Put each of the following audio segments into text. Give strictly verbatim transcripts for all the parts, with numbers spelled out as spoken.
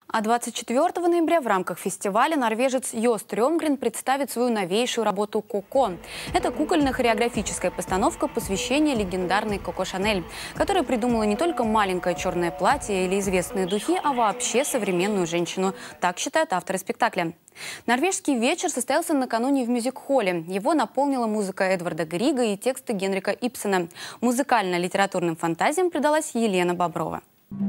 А двадцать четвёртого ноября в рамках фестиваля норвежец Йо Стрёмгрен представит свою новейшую работу «Коко». Это кукольно-хореографическая постановка посвящения легендарной Коко Шанель, которая придумала не только маленькое черное платье или известные духи, а вообще современную женщину. Так считают авторы спектакля. Норвежский вечер состоялся накануне в мюзик-холле. Его наполнила музыка Эдварда Грига и тексты Генрика Ибсена. Музыкально-литературным фантазиям предалась Елена Боброва.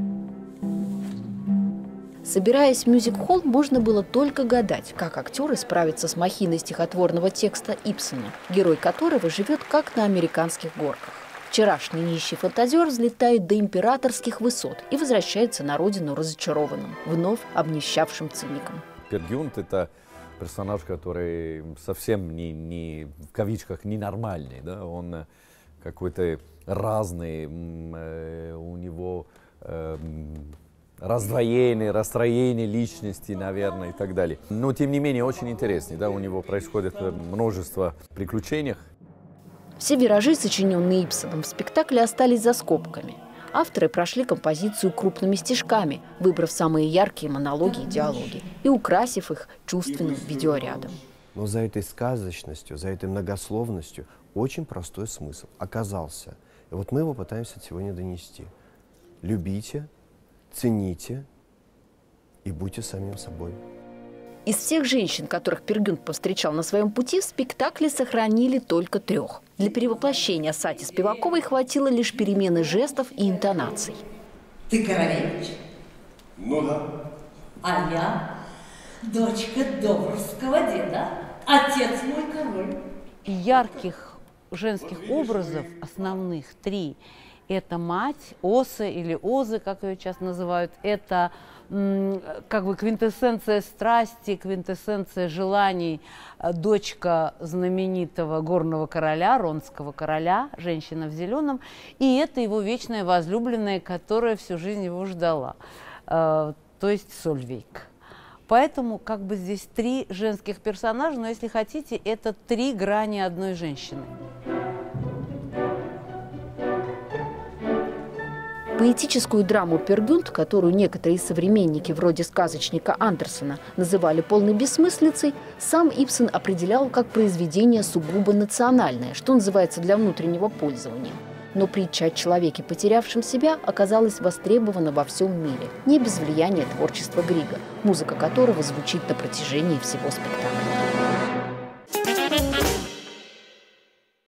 Собираясь в мюзик-холл, можно было только гадать, как актеры справятся с махиной стихотворного текста Ибсена, герой которого живет как на американских горках. Вчерашний нищий фантазер взлетает до императорских высот и возвращается на родину разочарованным, вновь обнищавшим циником. Пер Гюнт – это персонаж, который совсем не, не в кавичках ненормальный, да? Он какой-то разный, у него э, раздвоение, расстроение личности, наверное, и так далее. Но, тем не менее, очень интересный. Да? У него происходит множество приключений. Все виражи, сочиненные Ибсеном в спектакле, остались за скобками. Авторы прошли композицию крупными стишками, выбрав самые яркие монологи и диалоги, и украсив их чувственным видеорядом. Но за этой сказочностью, за этой многословностью очень простой смысл оказался. И вот мы его пытаемся сегодня донести. Любите, цените и будьте самим собой. Из всех женщин, которых Пер Гюнт повстречал на своем пути, в спектакле сохранили только трех. Для перевоплощения Сати Спиваковой хватило лишь перемены жестов и интонаций. Ты королевич? Ну да. А я дочка Добровского деда, отец мой король. Ярких женских образов, основных три. Это мать, Оса или Озы, как ее часто называют. Это как бы квинтэссенция страсти, квинтэссенция желаний, дочка знаменитого горного короля, ронского короля, женщина в зеленом. И это его вечная возлюбленная, которая всю жизнь его ждала, то есть Сольвейк. Поэтому как бы здесь три женских персонажа, но если хотите, это три грани одной женщины. Поэтическую драму «Пер Гюнт», которую некоторые современники вроде сказочника Андерсена называли полной бессмыслицей, сам Ибсен определял как произведение сугубо национальное, что называется, для внутреннего пользования. Но притча о человеке, потерявшем себя, оказалась востребована во всем мире, не без влияния творчества Грига, музыка которого звучит на протяжении всего спектакля.